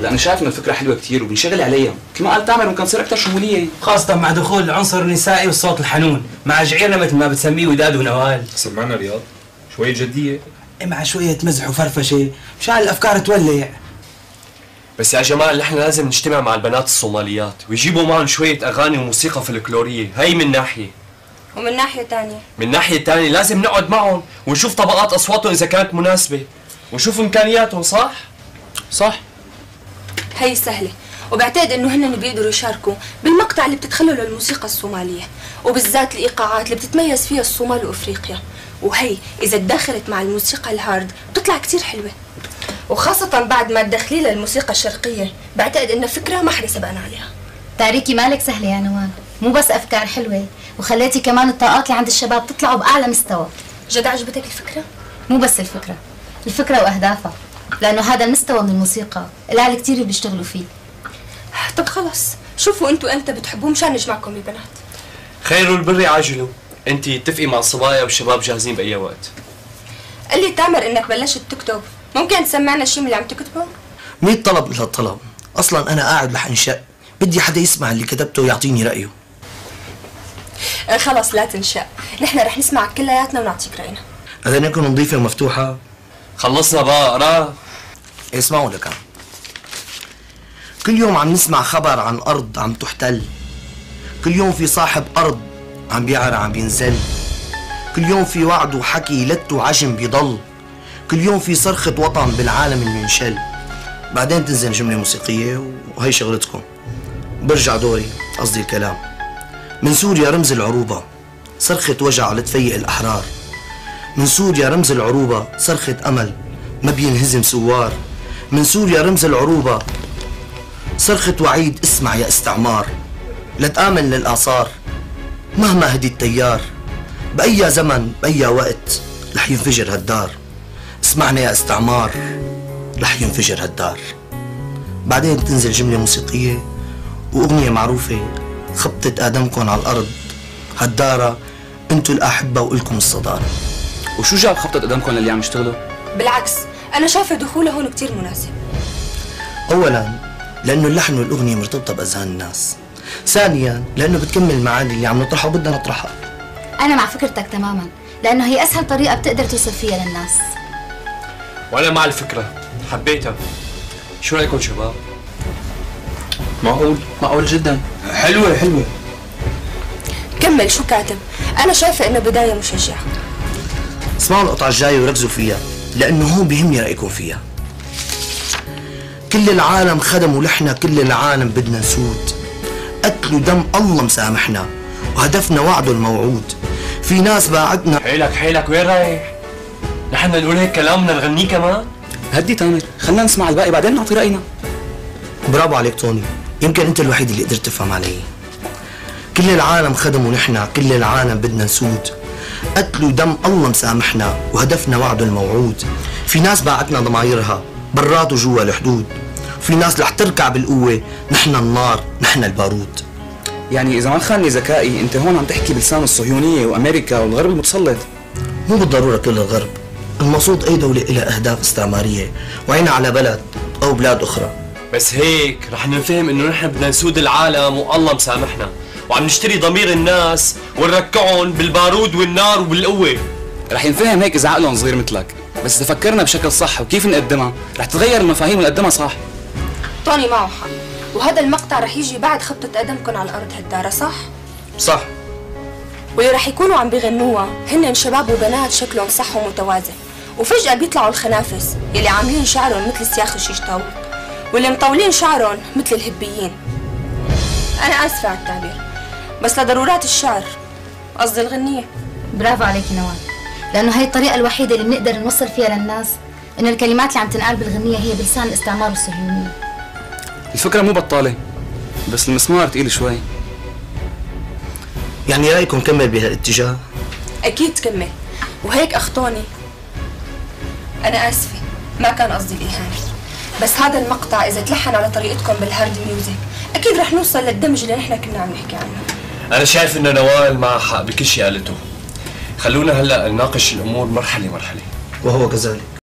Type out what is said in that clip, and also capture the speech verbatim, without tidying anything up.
لا انا شايف ان الفكره حلوه كتير وبنشغل عليها مثل ما قال تامر، ممكن تصير اكثر شموليه، خاصه مع دخول العنصر النسائي والصوت الحنون مع جعيرنا مثل ما بتسميه وداد ونوال. سمعنا رياض شويه جديه مع شويه مزح وفرفشه مشان الافكار تولع. بس يا جماعه نحن لازم نجتمع مع البنات الصوماليات ويجيبوا معهم شويه اغاني وموسيقى فلكلوريه، هي من ناحيه. ومن ناحيه ثانيه من ناحيه ثانيه لازم نقعد معهم ونشوف طبقات اصواتهم اذا كانت مناسبه ونشوف امكانياتهم. صح؟ صح. هي سهله، وبعتقد انه هن بيقدروا يشاركوا بالمقطع اللي بتتخلله الموسيقى الصوماليه، وبالذات الايقاعات اللي بتتميز فيها الصومال وافريقيا، وهي اذا تدخلت مع الموسيقى الهارد بتطلع كتير حلوه، وخاصه بعد ما تدخلي لها الموسيقى الشرقيه بعتقد انها فكره ما حدا سبقنا عليها. تاريكي مالك سهله يا نوال، مو بس افكار حلوه وخليتي كمان الطاقات اللي عند الشباب تطلعوا باعلى مستوى. جد عجبتك الفكره؟ مو بس الفكره، الفكره واهدافها، لانه هذا المستوى من الموسيقى العيال كثير بيشتغلوا فيه. طب خلص شوفوا انتوا امتى بتحبوا مشان نجمعكم البنات. خير البر عاجله، انت اتفقي مع الصبايا والشباب جاهزين باي وقت. قال لي تامر انك بلشت تكتب، ممكن تسمعنا شيء من اللي عم تكتبه؟ مية طلب لهالطلب، اصلا انا قاعد رح انشق، بدي حدا يسمع اللي كتبته ويعطيني رايه. آه خلص لا تنشق، نحن رح نسمع كلياتنا ونعطيك راينا. اذا نكون نظيفه ومفتوحه. خلصنا بقى اقرا. اسمعوا لك، كل يوم عم نسمع خبر عن ارض عم تحتل، كل يوم في صاحب ارض عم بيعرى عم بينزل، كل يوم في وعد وحكي لت وعجم بيضل، كل يوم في صرخة وطن بالعالم اللي ينشل. بعدين تنزل جملة موسيقية وهي شغلتكم. برجع دوري، قصدي الكلام. من سوريا رمز العروبة، صرخة وجع لتفيق الأحرار. من سوريا رمز العروبة، صرخة أمل ما بينهزم سوار. من سوريا رمز العروبة، صرخة وعيد اسمع يا استعمار. لا تآمن للآثار مهما هدي التيار، بأي زمن بأي وقت رح ينفجر هالدار. اسمعنا يا استعمار رح ينفجر هالدار. بعدين تنزل جملة موسيقية وأغنية معروفة، خبطت آدمكم على الأرض هالدارة، انتو الأحبة وإلكم الصدارة. وشو جاب خبطة قدامكم للي عم يشتغلوا؟ بالعكس أنا شايفة دخوله هون كتير مناسب. أولاً لأنه اللحن والأغنية مرتبطة بأذهان الناس. ثانياً لأنه بتكمل المعاني اللي عم نطرحها وبدنا نطرحها. أنا مع فكرتك تماماً، لأنه هي أسهل طريقة بتقدر توصل فيها للناس. وأنا مع الفكرة، حبيتها. شو رأيكم شباب؟ معقول، معقول جدا. حلوه حلوه. كمل شو كاتب؟ أنا شايفة إنه بداية مشجعة. اسمعوا القطعة الجاية وركزوا فيها لأنه هون بيهمني رأيكم فيها. كل العالم خدم ولحنا، كل العالم بدنا نسود، قتل ودم الله مسامحنا وهدفنا وعده الموعود. في ناس باعتنا. حيلك حيلك وين رايح؟ نحن نقول هيك كلام بدنا نغنيه كمان؟ هدي تامر، خلينا نسمع الباقي بعدين نعطي رأينا. برافو عليك توني، يمكن أنت الوحيد اللي قدرت تفهم علي. كل العالم خدم ونحنا، كل العالم بدنا نسود، قتل ودم الله مسامحنا وهدفنا وعده الموعود. في ناس باعتنا ضمايرها برات وجوا الحدود، في ناس رح تركع بالقوة، نحن النار نحن البارود. يعني إذا ما خانني ذكائي أنت هون عم تحكي بلسان الصهيونية وأمريكا والغرب المتسلط. مو بالضرورة كل الغرب، المقصود أي دولة إلها أهداف استعمارية وعينها على بلد أو بلاد أخرى. بس هيك رح نفهم إنه نحن بدنا نسود العالم والله مسامحنا، وعم نشتري ضمير الناس ونركعهم بالبارود والنار وبالقوة. رح ينفهم هيك إذا عقلهم صغير مثلك، بس إذا فكرنا بشكل صح وكيف نقدمها رح تتغير المفاهيم ونقدمها صح. طوني معه حق، وهذا المقطع رح يجي بعد خبطة قدمكم على الأرض هالدارة، صح؟ صح. واللي رح يكونوا عم بيغنوها هن شباب وبنات شكلهم صح ومتوازن، وفجأة بيطلعوا الخنافس يلي عاملين شعرهم مثل سياخ الشيش طاووق، واللي مطولين شعرهم مثل الهبيين. أنا آسفة على التعبير، بس لضرورات الشعر، قصدي الغنية. برافو عليكي نوال، لأنه هي الطريقة الوحيدة اللي بنقدر نوصل فيها للناس إنه الكلمات اللي عم تنقال بالغنية هي بلسان الاستعمار والصهيونية. الفكرة مو بطالة، بس المسمار تقيل شوي. يعني رأيكم كمل بهالاتجاه؟ أكيد كمل، وهيك أخطوني. أنا آسفة، ما كان قصدي الإهانة، بس هذا المقطع إذا تلحن على طريقتكم بالهارد ميوزك أكيد رح نوصل للدمج اللي نحن كنا عم نحكي عنه. أنا شايف إن نوال معها حق بكل شيء قالته. خلونا هلا نناقش الأمور مرحلة مرحلة. وهو كذلك.